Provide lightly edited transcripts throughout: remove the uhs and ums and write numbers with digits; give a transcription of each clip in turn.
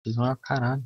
Vocês vão a caralho.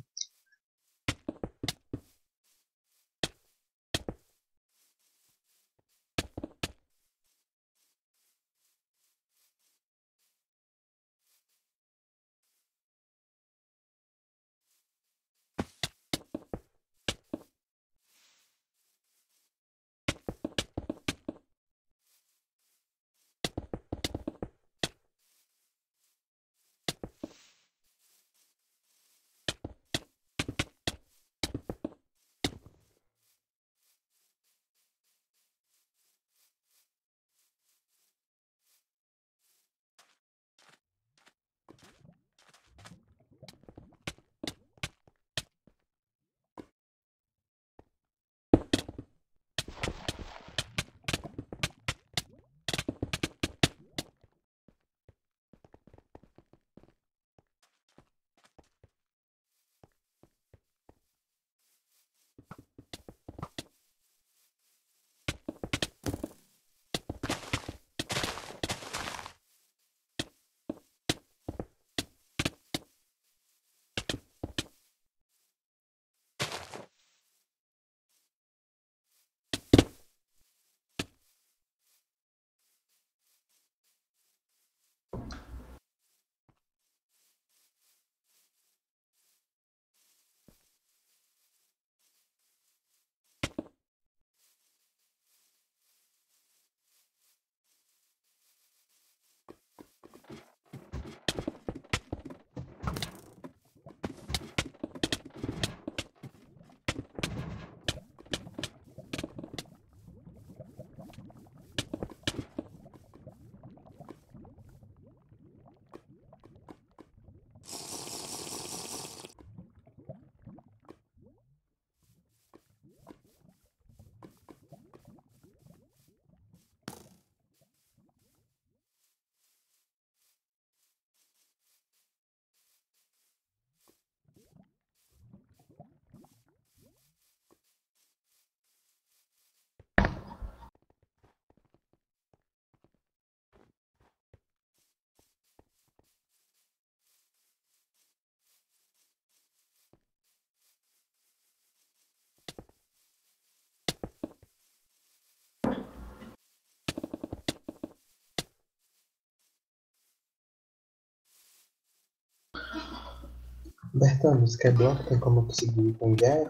Bertão, no Skyblock tem como conseguir item diário?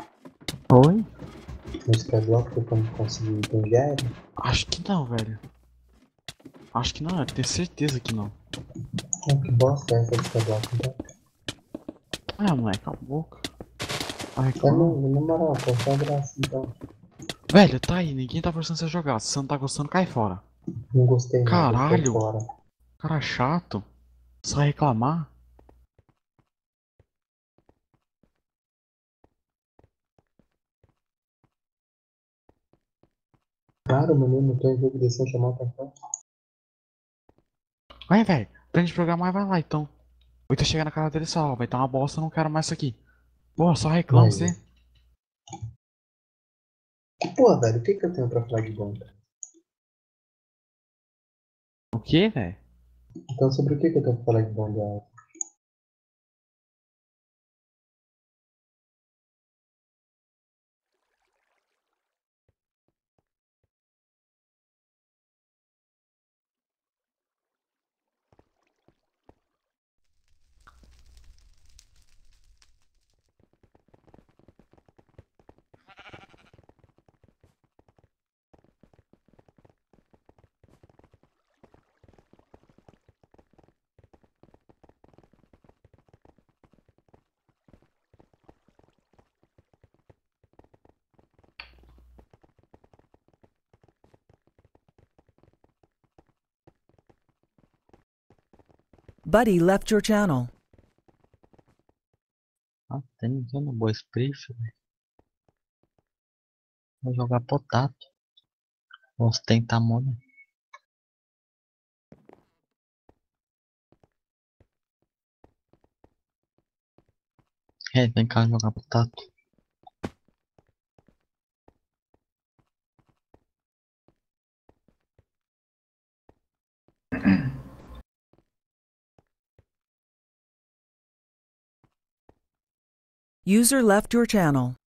Oi? No Skyblock tem como conseguir item diário? Acho que não, velho. Acho que não, eu tenho certeza que não. Que bosta é essa de Skyblock, então? Ah, moleque, cala a boca. Tá É reclamando? mesmo, na moral, qual que é a graça, então? Velho, tá aí, ninguém tá forçando você a jogar. Se você não tá gostando, cai fora. Não gostei não, tô por Caralho, fora. cara chato. Só reclamar? Claro, menino, tô em jogo decente há mó tempão. Vai, velho. Aprende a programar e vai lá, então. Ou então chega na cara dele e fala, ó, vai tá uma bosta, eu não quero mais isso aqui. Pô, só reclama Mas, você. pô, velho, o que que eu tenho pra falar de bom? O quê, velho? Então, sobre o que que eu tenho pra falar de bom dela? Buddy left your channel. Ah, tem usando boa Spliff, velho. Vou jogar potato. Ostenta mona. É, vem cá jogar potato. User left your channel.